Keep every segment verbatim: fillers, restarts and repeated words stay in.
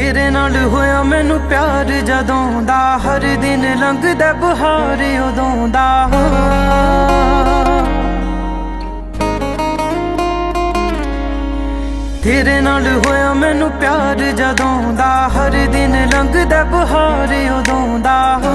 तेरे नाल होया मैनू प्यार जदों दा, हर दिन लंघदा बहार उदों दा। तेरे नाल होया मैनू प्यार जदों दा, हर दिन लंघदा बहार उदों दा।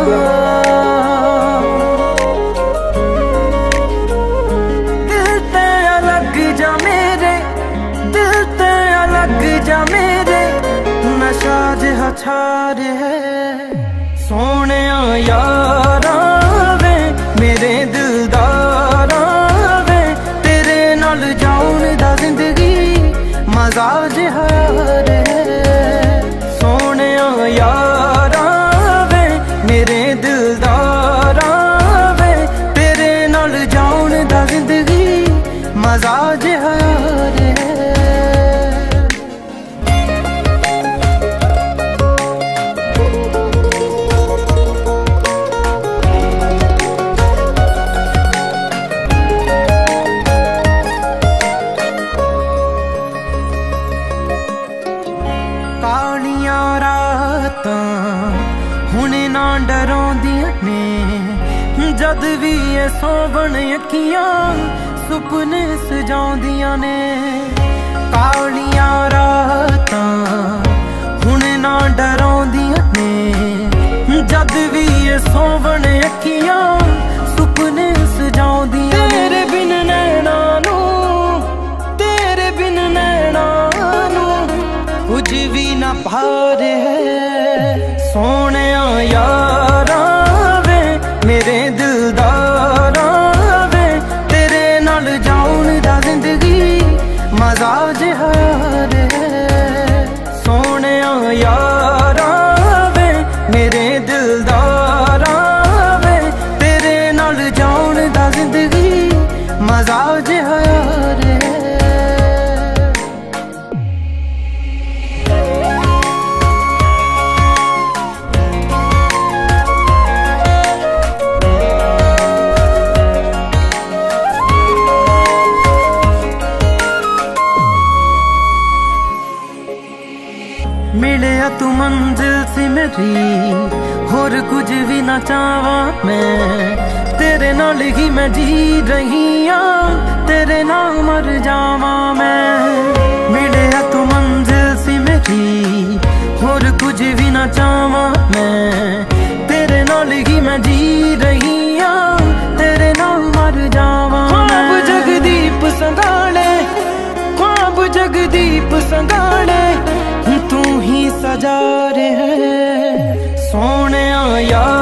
दिल ते अलग जा मेरे, दिल ते अलग जा मेरे, नशा जिहा छा है सोने यारा वे मेरे दिलदारा वे। तेरे नाल जाऊन दा जिंदगी मजा जिहा है सोने यारा वे मेरे दिलदारा वे। तेरे नाल जाऊन दा जिंदगी मजा जिहा है। कालियां रातां हुणे ना डराउंदियां ने, जद भी ये सोवण अखियां सुपने सजाउंदियां ने। कालियां रातां हुणे ना डराउंदियां ने, जद भी ये सोवण अखियां सुपने सजाउंदियां। तेरे बिन नैना नू, तेरे बिन नैना नू कुछ भी ना पार है सोने यारा वे मेरे दिलदारा वे। तेरे नाल जाऊन दा जिंदगी मजा जिहा है सोने यारा वे मेरे दिलदारा वे। तेरे नाल जाऊन दा जिंदगी मजा जिहा है। मिलिया तू मंजिल सी मेरी, होर कुछ भी ना चाहवा मैं। तेरे नाल ही मैं जी रही हाँ, तेरे नाल मर जावा मैं। मिलिया तू मंजिल सी मेरी, होर कुछ भी ना चाहवा मैं। तेरे नाल ही मैं जी रही हाँ, तेरे नाल मर जावा। ख्वाब जगदीप संगाले, ख्वाब जगदीप संगाले, तू ही सजा रहे है सोने यार।